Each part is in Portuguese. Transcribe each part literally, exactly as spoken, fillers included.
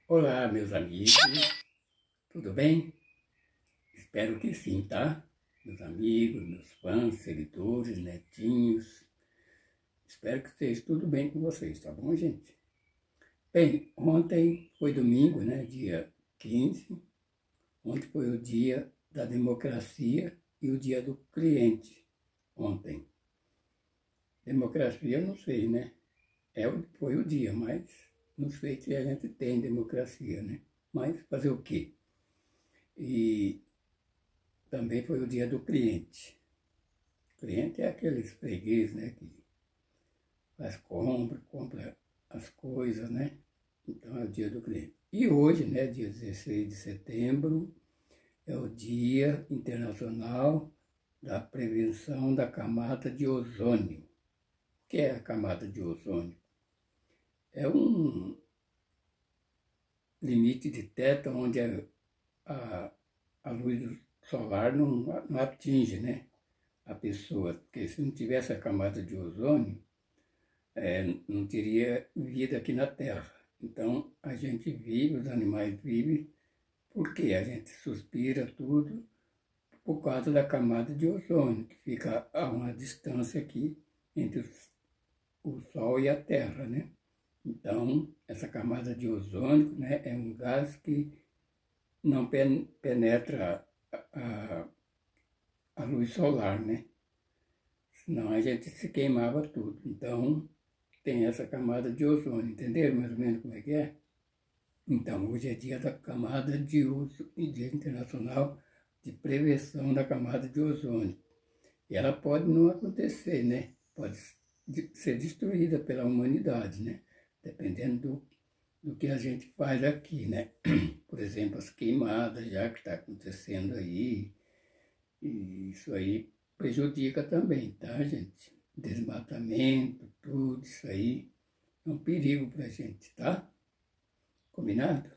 Olá, meus amigos, tudo bem? Espero que sim, tá? Meus amigos, meus fãs, seguidores, netinhos, espero que esteja tudo bem com vocês, tá bom, gente? Bem, ontem foi domingo, né, dia quinze, ontem foi o dia da democracia e o dia do cliente, ontem. Democracia, eu não sei, né? É, foi o dia, mas não sei se a gente tem democracia, né? Mas fazer o quê? E também foi o dia do cliente. O cliente é aquele freguês, né, que faz compra, compra as coisas, né? Então é o dia do cliente. E hoje, né, dia dezesseis de setembro, é o Dia Internacional da Prevenção da Camada de Ozônio. O que é a camada de ozônio? É um limite de teto onde a, a, a luz solar não, não atinge, né, a pessoa, porque se não tivesse a camada de ozônio, é, não teria vida aqui na Terra. Então, a gente vive, os animais vivem, porque a gente suspira tudo por causa da camada de ozônio, que fica a uma distância aqui entre o Sol e a Terra, né? Então, essa camada de ozônio, né, é um gás que não penetra a, a, a luz solar, né? Senão a gente se queimava tudo. Então, tem essa camada de ozônio, entenderam mais ou menos como é que é? Então, hoje é dia da camada de ozônio, Dia Internacional de Prevenção da Camada de Ozônio. E ela pode não acontecer, né? Pode ser destruída pela humanidade, né? Dependendo do, do que a gente faz aqui, né? Por exemplo, as queimadas já que está acontecendo aí, e isso aí prejudica também, tá, gente? Desmatamento, tudo isso aí é um perigo para a gente, tá? Combinado?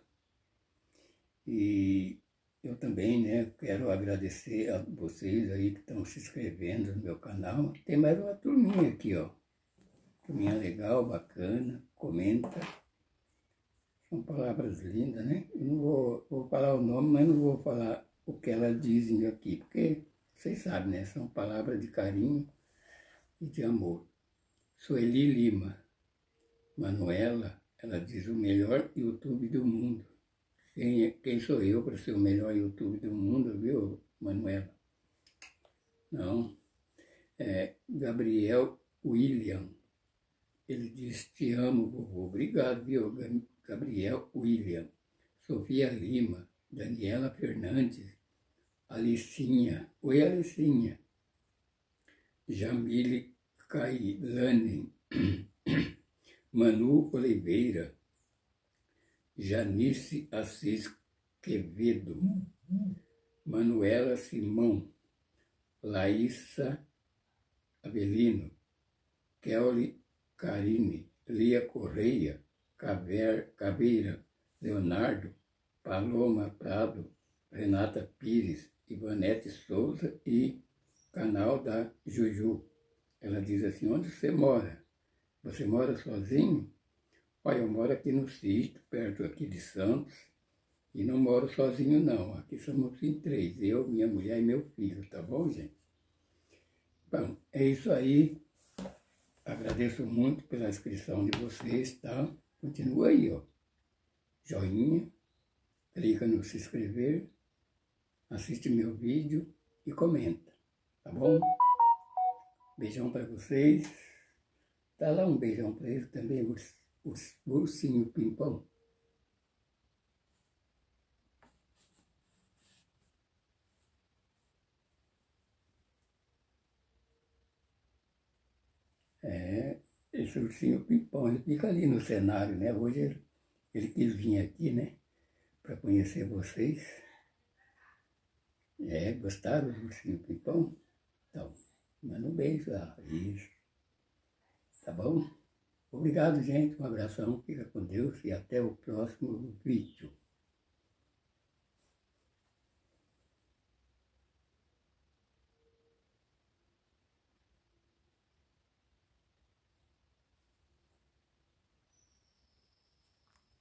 E eu também, né, quero agradecer a vocês aí que estão se inscrevendo no meu canal. Tem mais uma turminha aqui, ó. Turminha legal, bacana, comenta. São palavras lindas, né? Eu não vou, vou falar o nome, mas não vou falar o que elas dizem aqui, porque vocês sabem, né? São palavras de carinho e de amor. Sueli Lima, Manuela, ela diz o melhor YouTube do mundo. Quem, é, quem sou eu para ser o melhor YouTube do mundo, viu, Manuela? Não. É, Gabriel William, ele diz, te amo, vovô. Obrigado, viu, Gabriel William. Sofia Lima, Daniela Fernandes, Alicinha, oi Alicinha. Jamile Cailane, Manu Oliveira, Janice Assis Quevedo, Manuela Simão, Laísa Avelino, Kelly Karine, Lia Correia, Caver, Caveira, Leonardo, Paloma Prado, Renata Pires, Ivanete Souza e canal da Juju. Ela diz assim, onde você mora? Você mora sozinho? Olha, eu moro aqui no sítio, perto aqui de Santos, e não moro sozinho não. Aqui somos em três, eu, minha mulher e meu filho, tá bom, gente? Bom, é isso aí. Agradeço muito pela inscrição de vocês, tá? Continua aí, ó. Joinha, clica no se inscrever, assiste meu vídeo e comenta, tá bom? Beijão para vocês. Dá lá um beijão para eles também, os, os ursinho pimpão. É, esse ursinho pimpão, ele fica ali no cenário, né? Hoje ele, ele quis vir aqui, né? Para conhecer vocês. É, gostaram do ursinho pimpão? Então, manda um beijo lá. Isso. Tá bom? Obrigado, gente. Um abração. Fica com Deus e até o próximo vídeo.